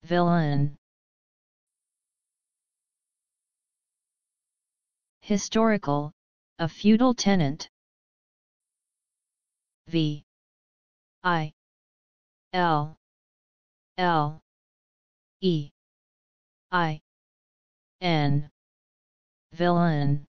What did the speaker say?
Villein. Historical, a feudal tenant. V I L L E I N. Villein.